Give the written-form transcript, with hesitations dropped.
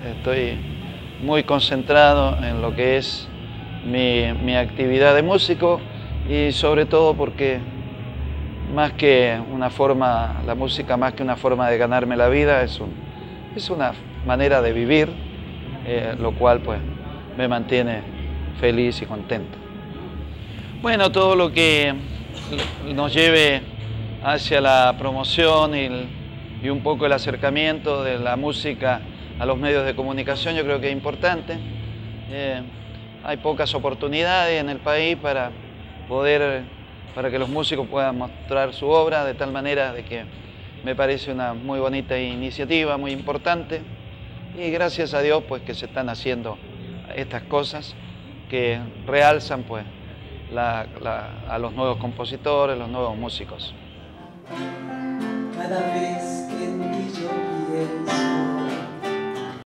estoy muy concentrado en lo que es mi actividad de músico y sobre todo porque más que una forma, la música más que una forma de ganarme la vida es una manera de vivir, lo cual pues me mantiene feliz y contento. Bueno, todo lo que nos lleve hacia la promoción y un poco el acercamiento de la música a los medios de comunicación yo creo que es importante. Hay pocas oportunidades en el país para que los músicos puedan mostrar su obra, de tal manera de que me parece una muy bonita iniciativa, muy importante, y gracias a Dios pues que se están haciendo estas cosas que realzan pues a los nuevos compositores, los nuevos músicos.